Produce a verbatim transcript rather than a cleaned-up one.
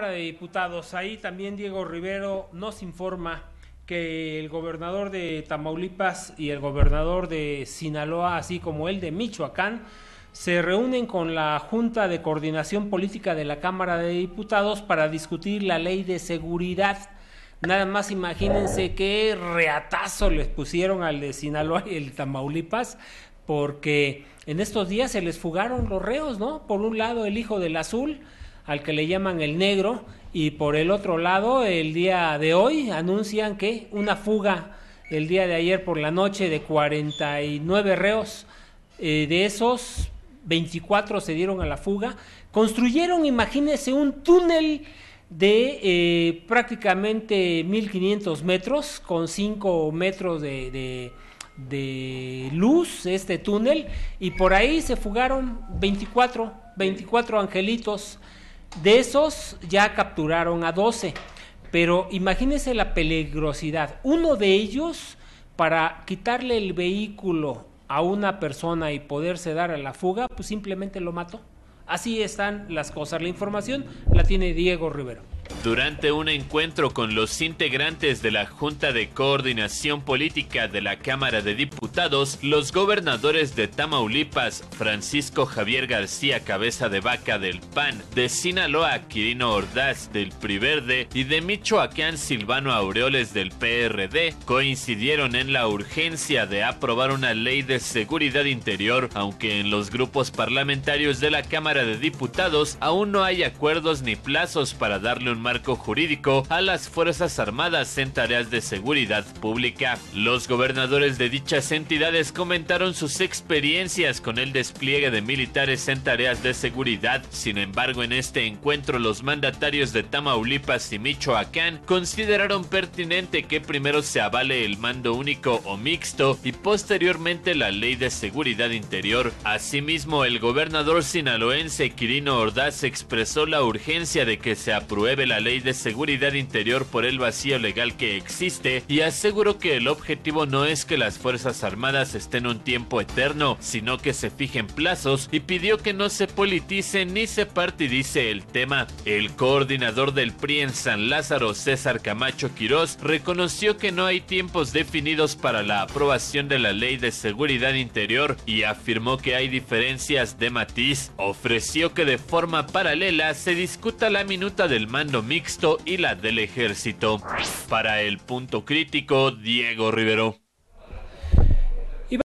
Cámara de Diputados, ahí también Diego Rivero nos informa que el gobernador de Tamaulipas y el gobernador de Sinaloa, así como el de Michoacán, se reúnen con la Junta de Coordinación Política de la Cámara de Diputados para discutir la ley de seguridad. Nada más imagínense qué reatazo les pusieron al de Sinaloa y el Tamaulipas, porque en estos días se les fugaron los reos, ¿no? Por un lado el hijo del azul, al que le llaman el negro, y por el otro lado el día de hoy anuncian que una fuga el día de ayer por la noche de cuarenta y nueve reos, eh, de esos veinticuatro se dieron a la fuga. Construyeron, imagínense, un túnel de eh, prácticamente mil quinientos metros con cinco metros de, de, de luz este túnel, y por ahí se fugaron veinticuatro angelitos. De esos ya capturaron a doce, pero imagínense la peligrosidad. Uno de ellos, para quitarle el vehículo a una persona y poderse dar a la fuga, pues simplemente lo mató. Así están las cosas. La información la tiene Diego Rivero. Durante un encuentro con los integrantes de la Junta de Coordinación Política de la Cámara de Diputados, los gobernadores de Tamaulipas, Francisco Javier García Cabeza de Vaca del P A N, de Sinaloa, Quirino Ordaz del P R I Verde y de Michoacán, Silvano Aureoles del P R D, coincidieron en la urgencia de aprobar una ley de seguridad interior, aunque en los grupos parlamentarios de la Cámara de Diputados aún no hay acuerdos ni plazos para darle un marco jurídico a las Fuerzas Armadas en tareas de seguridad pública. Los gobernadores de dichas entidades comentaron sus experiencias con el despliegue de militares en tareas de seguridad. Sin embargo, en este encuentro los mandatarios de Tamaulipas y Michoacán consideraron pertinente que primero se avale el mando único o mixto y posteriormente la ley de seguridad interior. Asimismo, el gobernador sinaloense Quirino Ordaz expresó la urgencia de que se apruebe la ley de seguridad interior por el vacío legal que existe, y aseguró que el objetivo no es que las Fuerzas Armadas estén un tiempo eterno, sino que se fijen plazos, y pidió que no se politice ni se partidice el tema. El coordinador del P R I en San Lázaro, César Camacho Quirós, reconoció que no hay tiempos definidos para la aprobación de la ley de seguridad interior y afirmó que hay diferencias de matiz. Ofreció que de forma paralela se discuta la minuta del mando mixto y la del ejército. Para el Punto Crítico, Diego Rivero.